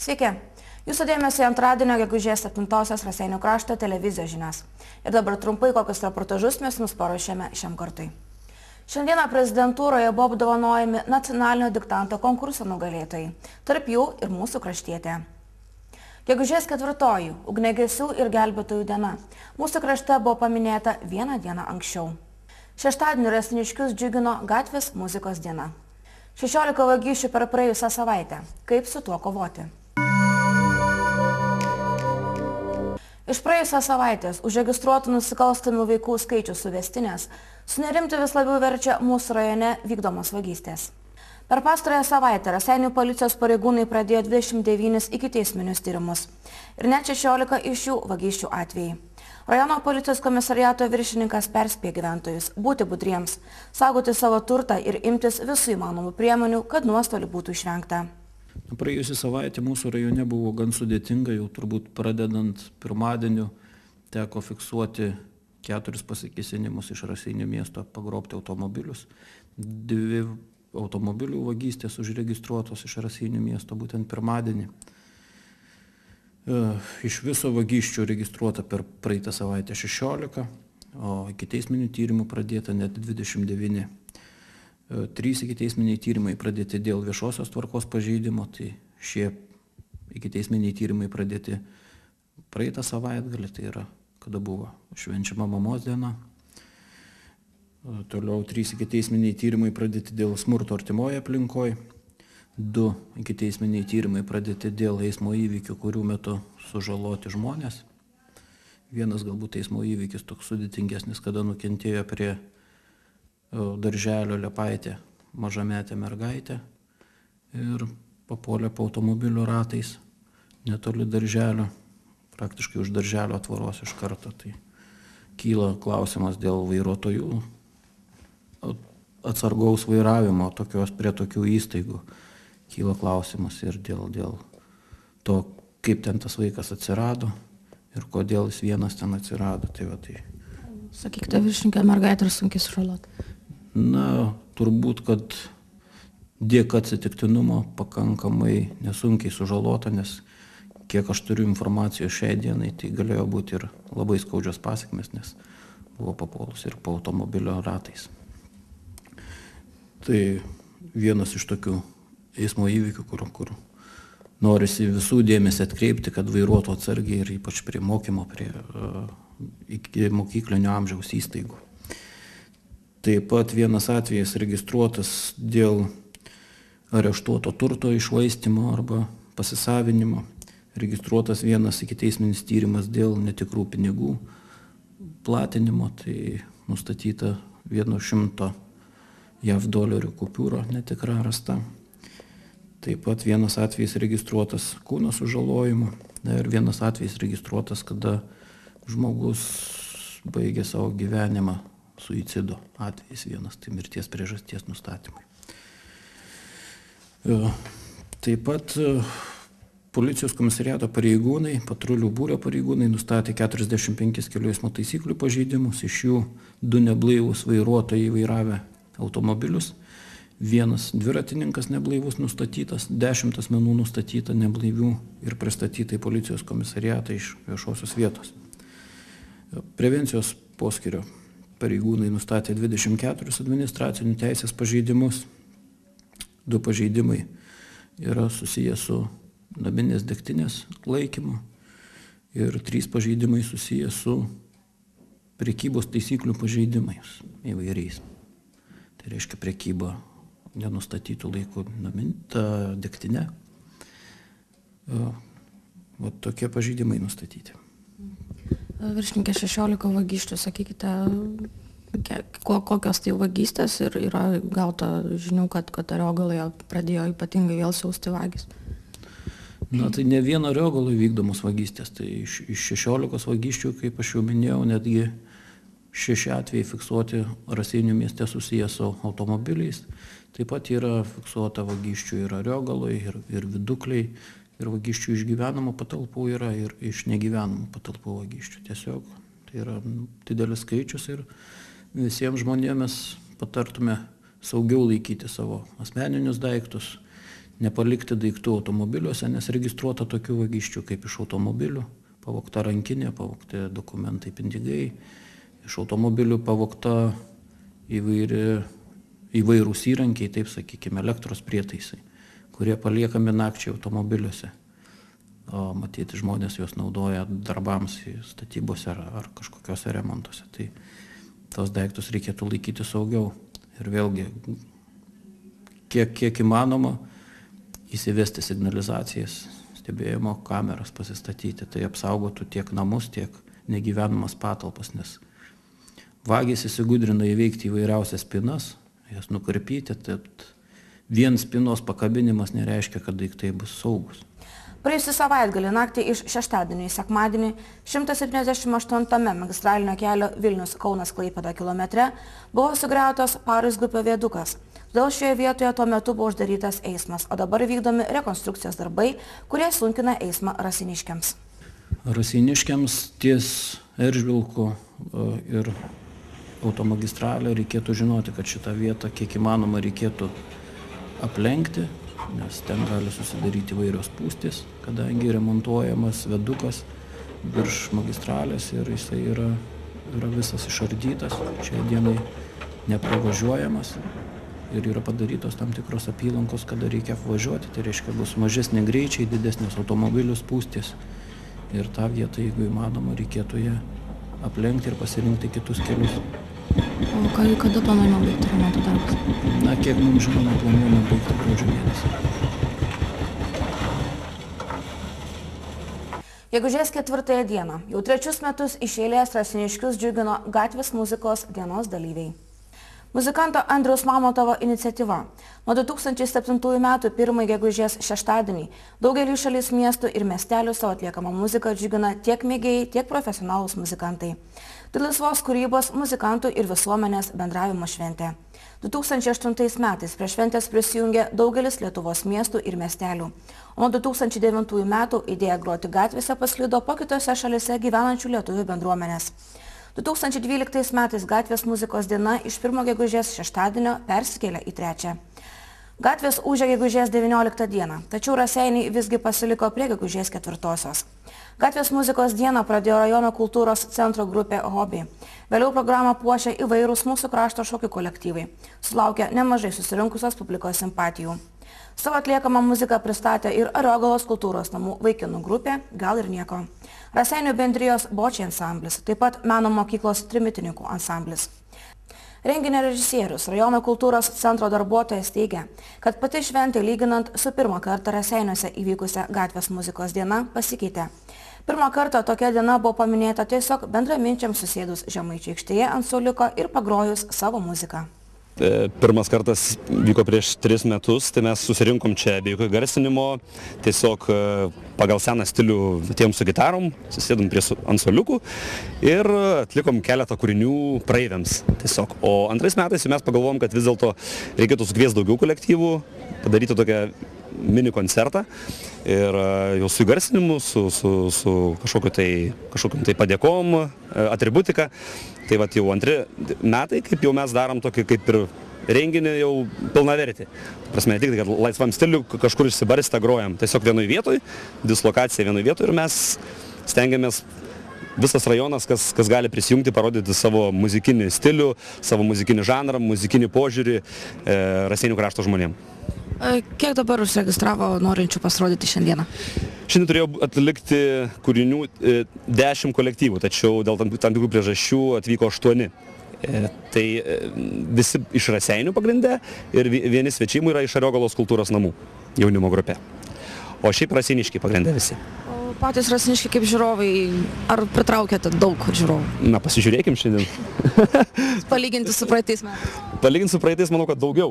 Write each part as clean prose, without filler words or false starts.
Sveiki, jūsų dėmesio antradienio gegužės 7-osios Raseinių krašto televizijos žinias. Ir dabar trumpai kokius reportažus mes jums paruošėme šiam kartui. Šiandieną prezidentūroje buvo apdovanojami nacionalinio diktanto konkurso nugalėtojai, tarp jų ir mūsų kraštietė. Gegužės 4-oji ugniagesių ir gelbėtojų diena. Mūsų krašte buvo paminėta vieną dieną anksčiau. Šeštadienį raseiniškius džiugino gatvės muzikos diena. 16 vagysčių per praėjusią savaitę. Kaip su tuo kovoti? Iš praėjusios savaitės užregistruotų nusikalstamų veikų skaičius suvestinės sunerimti vis labiau verčia mūsų rajone vykdomos vagystės. Per pastarąją savaitę Raseinių policijos pareigūnai pradėjo 29 ikiteisminius tyrimus ir net 16 iš jų vagysčių atvejai. Rajono policijos komisariato viršininkas perspėja gyventojus būti budriems, saugoti savo turtą ir imtis visų įmanomų priemonių, kad nuostolių būtų išvengta. Praėjusią savaitę mūsų rajone buvo gan sudėtinga, jau turbūt pradedant pirmadieniu teko fiksuoti 4 pasikėsinimus iš Raseinių miesto, pagrobti automobilius. 2 automobilių vagystės užregistruotos iš Raseinių miesto būtent pirmadienį. Iš viso vagysčių registruota per praeitą savaitę 16, o ikiteisminių tyrimų pradėta net 29. 3 ikiteisminiai tyrimai pradėti dėl viešosios tvarkos pažeidimo, tai šie ikiteisminiai tyrimai pradėti praeitą savaitgalį, tai yra, kada buvo švenčiama mamos diena. Toliau 3 ikiteisminiai tyrimai pradėti dėl smurto artimoje aplinkoje. 2 ikiteisminiai tyrimai pradėti dėl eismo įvykių, kurių metu sužaloti žmonės. Vienas galbūt eismo įvykis toks sudėtingesnis, kada nukentėjo prie darželio Liepaitė mažametė mergaitė ir papuolė po automobilio ratais netoli darželio, praktiškai už darželio tvoros iš karto. Tai kyla klausimas dėl vairuotojų atsargaus vairavimo prie tokių įstaigų. Kyla klausimas ir dėl to, kaip ten tas vaikas atsirado ir kodėl jis vienas ten atsirado. Sakykite, viršininkė, mergaitė ir sunkiai sužalota. Na, turbūt, kad dėka atsitiktinumo pakankamai nesunkiai sužalota, nes kiek aš turiu informacijos šiai dienai, tai galėjo būti ir labai skaudžios pasekmės, nes buvo papuolus ir po automobilio ratais. Tai vienas iš tokių eismo įvykių, kur norisi visų dėmesį atkreipti, kad vairuotų atsargiai ir ypač prie mokymo, iki mokyklinio amžiaus įstaigų. Taip pat vienas atvejis registruotas dėl areštuoto turto iššvaistymo arba pasisavinimo. Registruotas vienas ikiteisminis tyrimas dėl netikrų pinigų platinimo, tai nustatyta 100 JAV dolerių kupiūro netikra rasta. Taip pat vienas atvejis registruotas kūno sužalojimu ir vienas atvejis registruotas, kada žmogus baigė savo gyvenimą suicido atvejis vienas, tai mirties priežasties nustatymai. Taip pat policijos komisariato pareigūnai, patrulių būrio pareigūnai nustatė 45 kelių eismo taisyklių pažeidimus, iš jų 2 neblaivūs vairuotojai vairavę automobilius, 1 dviratininkas neblaivus nustatytas, 10 asmenų nustatyta neblaivių ir pristatyta į policijos komisariatą iš viešosios vietos. Prevencijos poskyrio pareigūnai nustatė 24 administracinių teisės pažeidimus, 2 pažeidimai yra susiję su naminės degtinės laikymu ir 3 pažeidimai susiję su prekybos taisyklių pažeidimais įvairiais. Tai reiškia prekyba nenustatytų laikų degtinė. Tokie pažeidimai nustatyti. Viršininkė, 16 vagysčių, sakykite, kokios tai vagystės ir yra gauta žinių, kad Ariogalai pradėjo ypatingai vėl siausti vagys? Na, tai ne vieno Ariogalai vykdomos vagystės, tai iš 16 vagysčių, kaip aš jau minėjau, netgi 6 atvejai fiksuoti Raseinių mieste susiję su automobiliais. Taip pat yra fiksuota vagysčių ir Ariogalai, ir Vidukliai. Ir vagysčių iš gyvenamų patalpų yra, ir iš negyvenamų patalpų vagysčių. Tiesiog tai yra didelis skaičius ir visiems žmonėmis patartume saugiau laikyti savo asmeninius daiktus, nepalikti daiktų automobiliuose, nes registruota tokių vagysčių kaip iš automobilių, pavogta rankinė, pavogti dokumentai, pinigai, iš automobilių pavogta įvairūs įrankiai, taip sakykime, elektros prietaisai, kurie paliekami nakčiai automobiliuose. O matyti, žmonės juos naudoja darbams statybose ar kažkokiuose remontuose. Tai tos daiktus reikėtų laikyti saugiau. Ir vėlgi, kiek įmanoma, įsivesti signalizacijas, stebėjimo kameras pasistatyti. Tai apsaugotų tiek namus, tiek negyvenamas patalpas, nes vagys įsigudrina įveikti įvairiausias spynas, jas nukarpyti. Vien spynos pakabinimas nereiškia, kad daiktai bus saugus. Praėjusį savaitgalį naktį iš šeštadienį į sekmadienį 178 magistralinio kelio Vilnius-Kaunas-Klaipėda kilometre buvo sugriautas Parizgupio viadukas. Todėl šioje vietoje tuo metu buvo uždarytas eismas, o dabar vykdomi rekonstrukcijos darbai, kurie sunkina eismą Raseiniškiams. Raseiniškiams ties Eržvilku ir automagistralę reikėtų žinoti, kad šitą vietą kiek įmanoma reikėtų aplenkti, nes ten gali susidaryti įvairios spūstys, kadangi remontuojamas viadukas virš magistralės ir jisai yra visas išardytas, šiai dienai nepravažiuojamas ir yra padarytos tam tikros apylankos, kada reikia apvažiuoti, tai reiškia bus mažesni greičiai, didesnės automobilių spūstys ir tą vietą, jeigu įmanoma, reikėtų ją aplenkti ir pasirinkti kitus kelius. O kada planuojama baigti remonto darbus? Na, kiek mums žinoma, planuojama baigti gruodžio mėnesį. Gegužės 4 dieną, jau 3 metus iš eilės Raseiniškius džiugino gatvės muzikos dienos dalyviai. Muzikanto Andriaus Mamontovo iniciatyva. Nuo 2007 metų 1 gegužės šeštadienį daugelį šalies miestų ir miestelių savo atliekamą muziką džiugina tiek mėgėjai, tiek profesionalūs muzikantai. Tai laisvos kūrybos, muzikantų ir visuomenės bendravimo šventė. 2008 metais prie šventės prisijungė daugelis Lietuvos miestų ir miestelių. O nuo 2009 metų idėja groti gatvėse pasklido po kitose šalise gyvenančių lietuvių bendruomenės. 2012 metais gatvės muzikos diena iš 1 gegužės šeštadienio persikėlė į 3. Gatvės ūžė gegužės 19 dieną, tačiau Raseiniai visgi pasiliko prie gegužės 4. Gatvės muzikos dieną pradėjo rajono kultūros centro grupė Hobby. Vėliau programą puošė įvairūs mūsų krašto šokių kolektyvai. Sulaukė nemažai susirinkusios publikos simpatijų. Savo atliekamą muziką pristatė ir Ariogalos kultūros namų vaikinų grupė Gal ir nieko. Raseinių bendrijos Bočiai ansamblis, taip pat meno mokyklos trimitininkų ansamblis. Renginio režisierius, rajono kultūros centro darbuotojas teigia, kad pati šventė lyginant su pirmą kartą Raseiniuose įvykusią gatvės muzikos diena pasikeitė. Pirmą kartą tokia diena buvo paminėta tiesiog bendraminčiams susėdus Žemaičių aikštėje ant suoliuko ir pagrojus savo muziką. Pirmas kartas vyko prieš 3 metus, tai mes susirinkom čia be jokio garsinimo, tiesiog pagal seną stilių atėjom su gitarom, susėdom ant suoliukų ir atlikom keletą kūrinių praeiviams tiesiog. O antrais metais mes pagalvom, kad vis dėlto reikėtų sukviesti daugiau kolektyvų, padaryti tokią mini koncertą ir jau su įgarsinimu, su kažkokiu tai padėkom, atributika. Tai vat jau 2 metai, kaip jau mes darom tokį kaip ir renginį jau pilnavertį. Prasme, ne tik, kad laisvam stiliu kažkur išsibarstę grojam. Tiesiog vienoj vietoj, dislokacija vienoj vietoj ir mes stengiamės visas rajonas, kas gali prisijungti, parodyti savo muzikinį stilių, savo muzikinį žanrą, muzikinį požiūrį Raseinių krašto žmonėm. Kiek dabar užsiregistravo norinčių pasirodyti šiandieną? Šiandien turėjau atlikti kūrinių 10 kolektyvų, tačiau dėl tam tikrų priežasčių atvyko 8. Tai visi iš Raseinių pagrinde ir vieni svečiai yra iš Ariogalos kultūros namų jaunimo grupė. O šiaip raseiniškiai pagrinde visi. O patys raseiniškiai kaip žiūrovai, ar pritraukėte daug žiūrovų? Na, pasižiūrėkim šiandien. Palyginti su praeitais metais? Palyginti su praeitais, manau, kad daugiau.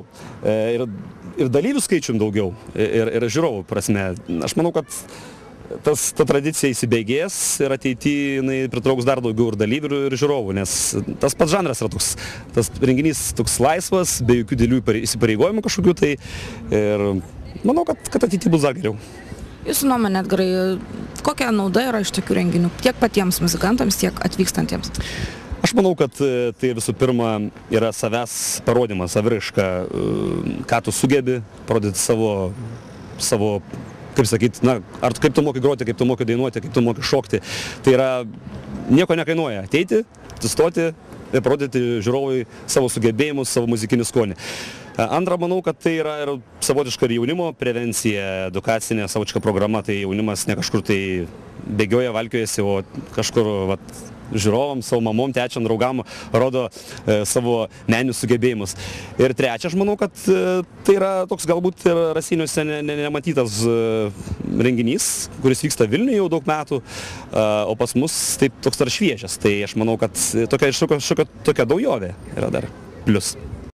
Ir dalyvių skaičium daugiau, ir žiūrovų prasme. Aš manau, kad ta tradicija įsibėgės ir ateityje jinai pritrauks dar daugiau ir dalyvių ir žiūrovų, nes tas pats žanras yra toks, tas renginys toks laisvas, be jokių didelių įsipareigojimų kažkokių, tai ir manau, kad ateityje bus dar geriau. Jūsų nuomonė, Edgarai, kokia nauda yra iš tokių renginių, tiek patiems muzikantams, tiek atvykstantiems? Aš manau, kad tai visų pirma yra savęs parodimas, saviraiška, ką tu sugebi, parodyti savo savo, kaip sakyti, na, ar kaip tu moki groti, kaip tu moki dainuoti, kaip tu moki šokti. Tai yra, nieko nekainuoja ateiti, atsistoti ir parodyti žiūrovui savo sugebėjimus, savo muzikinį skonį. Antra, manau, kad tai yra ir savotiška ir jaunimo prevencija, edukacinė savotiška programa, tai jaunimas ne kažkur tai bėgioja, valkiojasi, o kažkur žiūrovams, savo mamom, tečiam, draugam rodo savo meninius sugebėjimus. Ir trečia, aš manau, kad tai yra toks galbūt ir Raseiniuose nematytas renginys, kuris vyksta Vilniuje jau daug metų, o pas mus taip toks dar šviežias. Tai aš manau, kad tokia naujovė yra dar plius.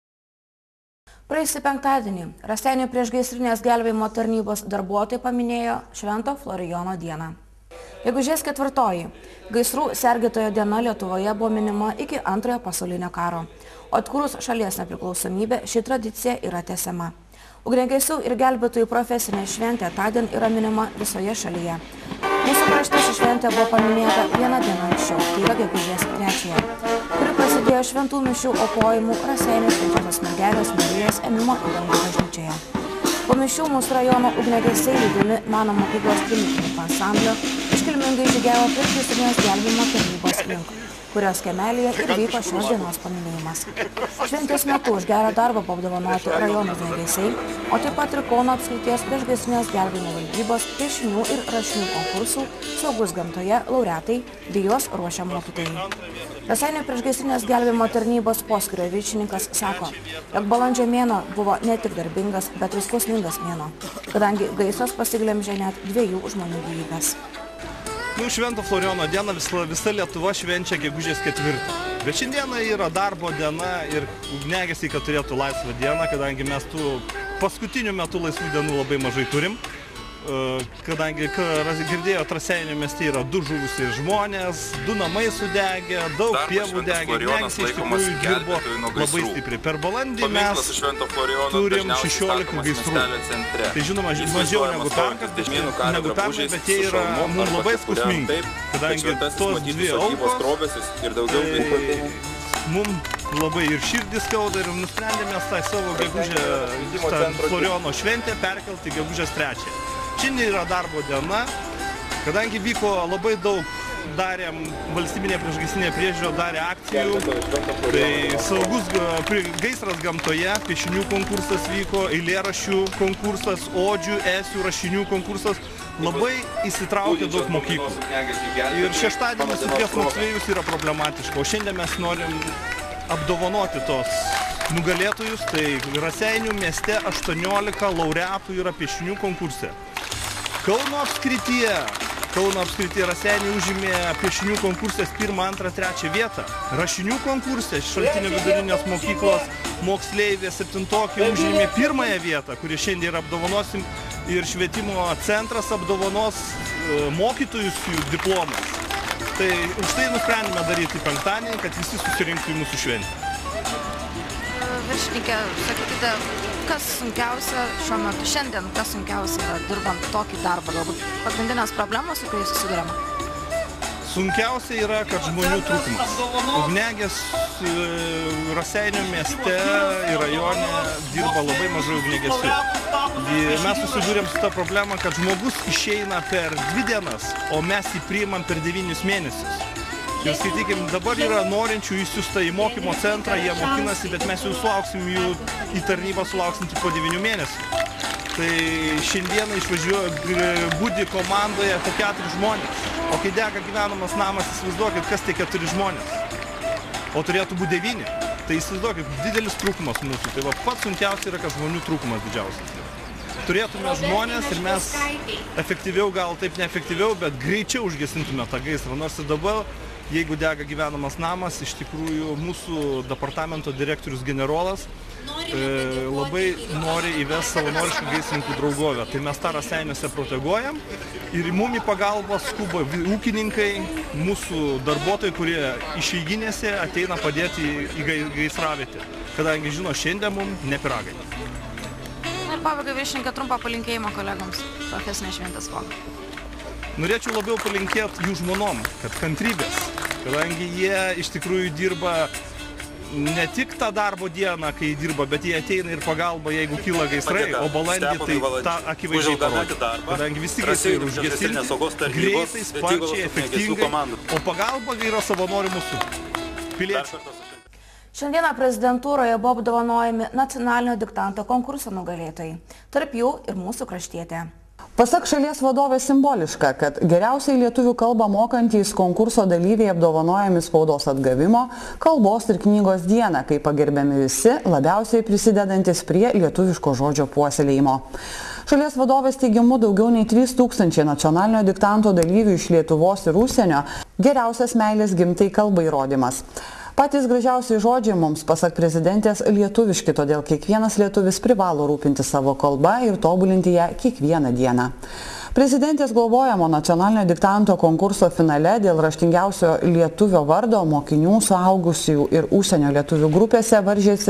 Praėjusį penktadienį Raseinių priešgaisrinės gelbėjimo tarnybos darbuotojai paminėjo Švento Florijono dieną. Gegužės 4. Gaisrų sergėtojo diena Lietuvoje buvo minima iki Antrojo pasaulinio karo. O atkūrus šalies nepriklausomybę, ši tradicija yra tęsiama. Ugniagesių ir gelbėtojų profesinė šventė tądien yra minima visoje šalyje. Mūsų krašte ši šventė buvo paminėta vieną dieną anksčiau, tai yra gegužės 3, kuri prasidėjo šventų mišių aukojimų Raseinių Švenčiausios Mergelės Marijos Ėmimo į dangų bažnyčioje. Po mišių mūsų rajono ugniagesiai lydimi meno mokyklos trimitininkų ansamblio iškilmingai žygiavo priešgaisrinės gelbėjimo tarnybos link, kurios kiemelyje ir vyko šios dienos paminėjimas. Šventės metu už gerą darbą buvo apdovanoti rajono ugniagesiai, o taip pat ir Kauno apskrities priešgaisrinės gelbėjimo valdybos piešinių ir rašinių konkursų Saugus gamtoje laureatai bei juos ruošia mokytojai. Raseinių priešgaisrinės gelbėjimo tarnybos poskyrio viršininkas sako, jog balandžio mėnuo buvo ne tik darbingas, bet ir skausmingas mėnuo, kadangi gaisras pasiglemžė net 2 žmonių gyvybes. Švento Florijono dieną visa Lietuva švenčia gegužės 4. Bet šiandieną yra darbo diena ir ugniagesiai, kad turėtų laisvą dieną, kadangi mes tų paskutinių metų laisvų dienų labai mažai turim. Kadangi girdėjo, Raseinių mieste yra 2 žuvusiai žmonės, 2 namai sudegė, daug pievų degė, ugniagesiai iš tikrųjų dirbo labai stipriai. Per balandį mes turim 16 gaisrų. Tai žinoma, mažiau negu pernai, bet jie yra mums labai skausmingi, kadangi tos 2 aukos, tai mums labai ir širdis skauda ir nusprendėme tą savo gegužę Florijono šventę perkelti gegužės 3. Šiandien yra darbo diena, kadangi vyko labai daug, darėm valstybinė priešgaisrinė priežiūra, darė akcijų, tai saugus gaisras gamtoje, piešinių konkursas vyko, eilėraščių konkursas, odžių, esių, rašinių konkursas, labai įsitraukė daug mokyklų. Ir šeštadienį sukvies moksleivius yra problematiška, o šiandien mes norim apdovanoti tos nugalėtojus, tai Raseinių mieste 18 laureatų yra piešinių konkurse. Kauno apskrityje Raseiniai užėmė piešinių konkursės 1, 2, 3 vietą. Rašinių konkurse Šaltinio vidurinės mokyklos moksleivė 7-okė užėmė 1 vietą, kurį šiandien ir apdovanosim, ir švietimo centras apdovanos mokytojus jų diplomas. Tai už tai nusprendėme daryti penktadienį, kad visi susirinktų į mūsų šventę. Viršininkė, sakykite, kas sunkiausia šiuo metu šiandien, kas sunkiausia yra dirbant tokį darbą, galbūt pagrindinės problemos, su kuriais susiduriama? Sunkiausia yra, kad žmonių trūkumas. Ugniagės Raseinių mieste ir rajone dirba labai mažai ugniagesių. Mes susidūrėm su tą problemą, kad žmogus išeina per 2 dienas, o mes jį priimam per 9 mėnesius. Ir skaitykim, dabar yra norinčių įsiųsta į mokymo centrą, jie mokinasi, bet mes jau sulauksim jų į tarnybą sulauksim tik po 9 mėnesių. Tai šiandieną išvažiuoja budi komandoje po 4 žmonės. O kai dega gyvenamas namas, įsivaizduokit, kas tai 4 žmonės. O turėtų būti 9. Tai įsivaizduokit, didelis trūkumas mūsų. Tai pats sunkiausia yra, kad žmonių trūkumas didžiausias. Turėtume žmonės ir mes efektyviau, gal taip neefektyviau, bet greičiau užgesintume tą gaisrą. Nors ir dabar, jeigu dega gyvenamas namas, iš tikrųjų mūsų departamento direktorius generolas labai nori įvesti savanoriškų gaisrininkų draugovę. Tai mes tą Raseiniuose proteguojam ir mum į pagalbą skuba ūkininkai, mūsų darbuotojai, kurie išeiginėse ateina padėti į gaisravietę, kadangi žino, šiandien mum ne pyragai. Ir pabaigai viršininkė trumpą palinkėjimą kolegoms profesinės šventės proga. Norėčiau labiau palinkėti jų žmonom, kad kantrybės, kadangi jie iš tikrųjų dirba ne tik tą darbo dieną, kai dirba, bet jie ateina ir pagalba, jeigu kyla gaisrai, o balandį tai tą akivaizdžiai parodė. Kadangi visi gaisrai yra užgesinti, greitai, sparčiai, efektingai, o pagalba yra savanorių mūsų piliečių. Šiandieną prezidentūroje buvo apdovanojami nacionalinio diktanto konkurso nugalėtojai, tarp jų ir mūsų kraštietė. Pasak šalies vadovės simboliška, kad geriausiai lietuvių kalbą mokantys konkurso dalyviai apdovanojami spaudos atgavimo, kalbos ir knygos dieną, kai pagerbiami visi labiausiai prisidedantis prie lietuviško žodžio puoselėjimo. Šalies vadovės teigimu daugiau nei 3000 nacionalinio diktanto dalyvių iš Lietuvos ir užsienio geriausias meilės gimtai kalbai įrodymas. Patys gražiausiai žodžiai mums, pasak prezidentės, lietuviški, todėl kiekvienas lietuvis privalo rūpinti savo kalbą ir tobulinti ją kiekvieną dieną. Prezidentės galvojamo nacionalinio diktanto konkurso finale dėl raštingiausio lietuvio vardo mokinių, suaugusiųjų ir užsienio lietuvių grupėse varžėsi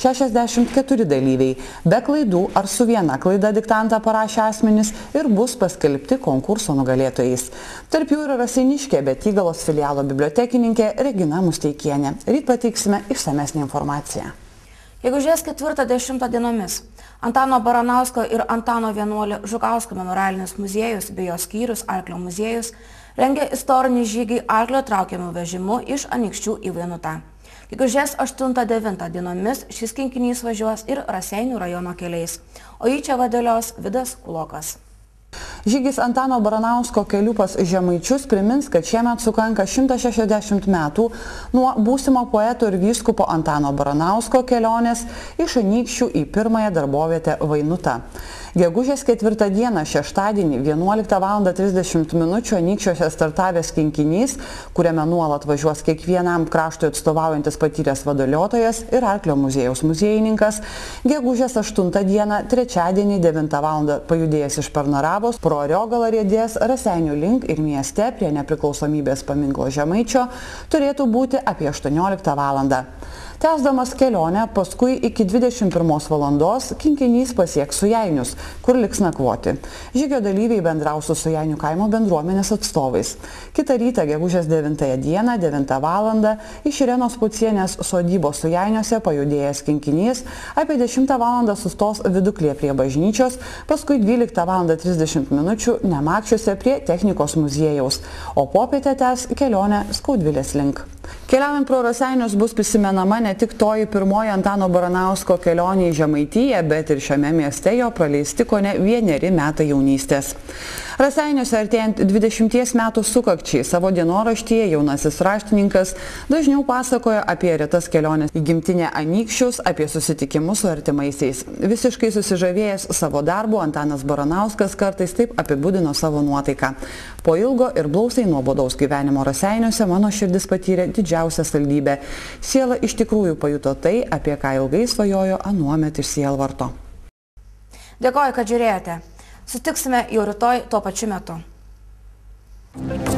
64 dalyviai. Be klaidų ar su viena klaida diktantą parašę asmenys ir bus paskelbti konkurso nugalėtojais. Tarp jų yra Raseiniškė, Betygalos filialo bibliotekininkė Regina Musteikienė. Ryt pateiksime išsamesnę informaciją. Gegužės 4-10 dienomis Antano Baranausko ir Antano Vienuolio Žukausko memorialinis muziejus bei jo skyrius Arklio muziejus rengia istorinį žygį arklio traukiamų vežimu iš Anykščių į Vainutą. Gegužės 8-9 dienomis šis kinkinys važiuos ir Raseinių rajono keliais, o jį čia vadėlios Vidas Kulokas. Žygis Antano Baranausko keliu pas Žemaičius primins, kad šiemet sukanka 160 metų nuo būsimo poeto ir vyskupo Antano Baranausko kelionės iš Anykščių į pirmąją darbovietę Vainutą. Gegužės 4 dieną šeštadienį 11:30 min. Anykščiuose startavęs kinkinys, kuriame nuolat važiuos kiekvienam kraštui atstovaujantis patyręs vadovautojas ir Arklio muziejaus muziejininkas, gegužės 8 dieną trečiadienį 9 val. Pajudėjęs iš Pernaravos pro Ariogalą riedės Raseinių link ir mieste prie nepriklausomybės paminklo Žemaičio turėtų būti apie 18 val. Tęsdamas kelionę, paskui iki 21 val. Kinkinys pasieks Sujainius, kur liks nakvoti. Žygio dalyviai bendraus su Sujainių kaimo bendruomenės atstovais. Kitą rytą, gegužės 9 dieną, 9 val. Iš Irenos Pucienės sodybos Sujainiuose pajudėjęs kinkinys apie 10 val. Sustos Viduklėje prie bažnyčios, paskui 12:30 min. Nemakščiuose prie technikos muziejaus, o popietę tęs kelionę Skaudvilės link. Keliaujant pro Raseinius bus prisimenama ne tik toji pirmoji Antano Baranausko kelionė į Žemaitiją, bet ir šiame mieste jo praleisti kone 1 metai jaunystės. Raseiniuose artėjant 20 metų sukakčiai savo dienoraštyje jaunasis raštininkas dažniau pasakoja apie retas keliones į gimtinę Anykščius, apie susitikimus su artimaisiais. Visiškai susižavėjęs savo darbu, Antanas Baranauskas kartais taip apibūdino savo nuotaiką. Po ilgo ir blausiai nuobodaus gyvenimo Raseiniuose mano širdis patyrė didžiausią saldybę. Siela iš tikrųjų pajuto tai, apie ką ilgai svajojo anuomet iš sielvarto. Dėkoju, kad žiūrėjote. Sutiksime jau rytoj tuo pačiu metu.